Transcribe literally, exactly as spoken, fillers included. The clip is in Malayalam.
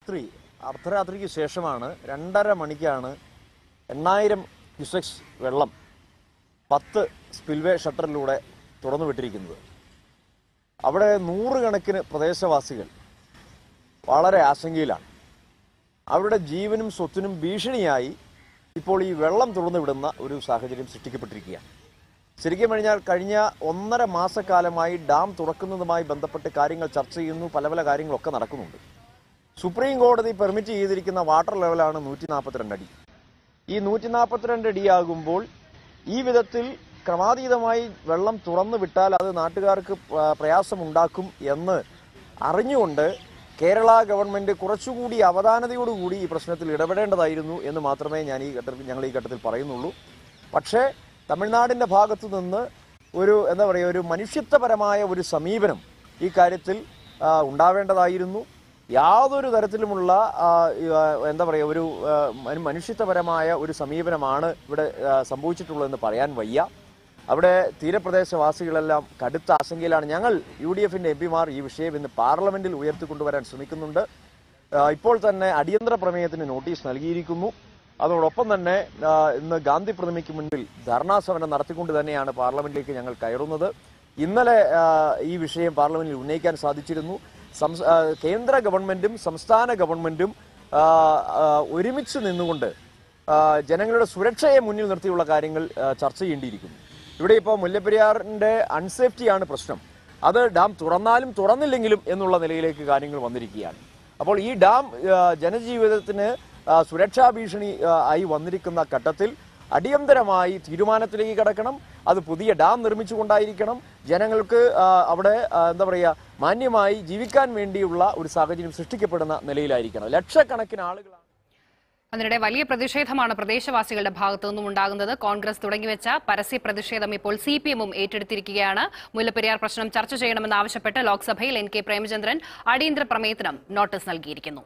രാത്രി അർദ്ധരാത്രിക്ക് ശേഷമാണ് രണ്ടര മണിക്കാണ് എണ്ണായിരം ക്യൂസെക്സ് വെള്ളം പത്ത് സ്പിൽവേ ഷട്ടറിലൂടെ തുറന്നു വിട്ടിരിക്കുന്നത്. അവിടെ നൂറുകണക്കിന് പ്രദേശവാസികൾ വളരെ ആശങ്കയിലാണ്. അവരുടെ ജീവനും സ്വത്തിനും ഭീഷണിയായി ഇപ്പോൾ ഈ വെള്ളം തുറന്നു വിടുന്ന ഒരു സാഹചര്യം സൃഷ്ടിക്കപ്പെട്ടിരിക്കുകയാണ്. ശരിക്കും കഴിഞ്ഞാൽ കഴിഞ്ഞ ഒന്നര മാസക്കാലമായി ഡാം തുറക്കുന്നതുമായി ബന്ധപ്പെട്ട് കാര്യങ്ങൾ ചർച്ച ചെയ്യുന്നു, പല പല കാര്യങ്ങളൊക്കെ നടക്കുന്നുണ്ട്. സുപ്രീം കോടതി പെർമിറ്റ് ചെയ്തിരിക്കുന്ന വാട്ടർ ലെവലാണ് നൂറ്റി നാൽപ്പത്തിരണ്ട് അടി. ഈ നൂറ്റി നാൽപ്പത്തിരണ്ട് അടിയാകുമ്പോൾ ഈ വിധത്തിൽ ക്രമാതീതമായി വെള്ളം തുറന്നു വിട്ടാൽ അത് നാട്ടുകാർക്ക് പ്രയാസമുണ്ടാക്കും എന്ന് അറിഞ്ഞുകൊണ്ട് കേരള ഗവൺമെന്റ് കുറച്ചുകൂടി അവധാനതയോടുകൂടി ഈ പ്രശ്നത്തിൽ ഇടപെടേണ്ടതായിരുന്നു എന്ന് മാത്രമേ ഞാൻ ഈ ഘട്ടത്തിൽ ഞങ്ങൾ ഈ ഘട്ടത്തിൽ പറയുന്നുള്ളൂ. പക്ഷേ തമിഴ്നാടിന്റെ ഭാഗത്തു നിന്ന് ഒരു എന്താ പറയുക ഒരു മനുഷ്യത്വപരമായ ഒരു സമീപനം ഈ കാര്യത്തിൽ ഉണ്ടാവേണ്ടതായിരുന്നു. യാതൊരു തരത്തിലുമുള്ള എന്താ പറയുക ഒരു മനുഷ്യത്വപരമായ ഒരു സമീപനമാണ് ഇവിടെ സംഭവിച്ചിട്ടുള്ളതെന്ന് പറയാൻ വയ്യ. അവിടെ തീരപ്രദേശവാസികളെല്ലാം കടുത്ത ആശങ്കയിലാണ്. ഞങ്ങൾ യു ഡി എഫിന്റെ എം പിമാർ ഈ വിഷയം ഇന്ന് പാർലമെന്റിൽ ഉയർത്തിക്കൊണ്ടുവരാൻ ശ്രമിക്കുന്നുണ്ട്. ഇപ്പോൾ തന്നെ അടിയന്തര പ്രമേയത്തിന് നോട്ടീസ് നൽകിയിരിക്കുന്നു. അതോടൊപ്പം തന്നെ ഇന്ന് ഗാന്ധി പ്രതിമയ്ക്ക് മുൻപിൽ ധർണാ സമരം നടത്തിക്കൊണ്ട് തന്നെയാണ് പാർലമെന്റിലേക്ക് ഞങ്ങൾ കയറുന്നത്. ഇന്നലെ ഈ വിഷയം പാർലമെന്റിൽ ഉന്നയിക്കാൻ സാധിച്ചിരുന്നു. കേന്ദ്ര ഗവൺമെന്റും സംസ്ഥാന ഗവൺമെന്റും ഒരുമിച്ച് നിന്നുകൊണ്ട് ജനങ്ങളുടെ സുരക്ഷയെ മുന്നിൽ നിർത്തിയുള്ള കാര്യങ്ങൾ ചർച്ച ചെയ്യേണ്ടിയിരിക്കുന്നു. ഇവിടെ ഇപ്പോൾ മുല്ലപ്പെരിയാറിന്റെ അൺസേഫ്റ്റിയാണ് പ്രശ്നം. അത് ഡാം തുറന്നാലും തുറന്നില്ലെങ്കിലും എന്നുള്ള നിലയിലേക്ക് കാര്യങ്ങൾ വന്നിരിക്കുകയാണ്. അപ്പോൾ ഈ ഡാം ജനജീവിതത്തിന് സുരക്ഷാ ഭീഷണി ആയി വന്നിരിക്കുന്ന ഘട്ടത്തിൽ അടിയന്തരമായി തീരുമാനത്തിലേക്ക് കടക്കണം. അത് പുതിയ ഡാം നിർമ്മിച്ചുകൊണ്ടായിരിക്കണം. ജനങ്ങൾക്ക് അവിടെ എന്താ പറയുക മാന്യമായി ജീവിക്കാൻ വേണ്ടിയുള്ള ഒരു സാഹചര്യം സൃഷ്ടിക്കപ്പെടുന്ന നിലയിലായിരിക്കണം. ലക്ഷക്കണക്കിന് ആളുകളാണ്. അതിനിടെ വലിയ പ്രതിഷേധമാണ് പ്രദേശവാസികളുടെ ഭാഗത്തു നിന്നും ഉണ്ടാകുന്നത്. കോൺഗ്രസ് തുടങ്ങിവെച്ച പരസ്യ പ്രതിഷേധം ഇപ്പോൾ സി പി എമ്മും ഏറ്റെടുത്തിരിക്കുകയാണ്. മുല്ലപ്പെരിയാർ പ്രശ്നം ചർച്ച ചെയ്യണമെന്നാവശ്യപ്പെട്ട് ലോക്സഭയിൽ എൻ കെ പ്രേമചന്ദ്രൻ അടിയന്തര പ്രമേയത്തിനും നോട്ടീസ് നൽകിയിരിക്കുന്നു.